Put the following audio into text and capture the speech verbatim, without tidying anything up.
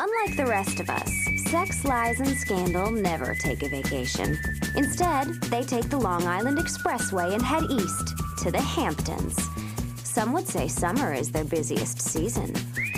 Unlike the rest of us, sex, lies, and scandal never take a vacation. Instead, they take the Long Island Expressway and head east to the Hamptons. Some would say summer is their busiest season.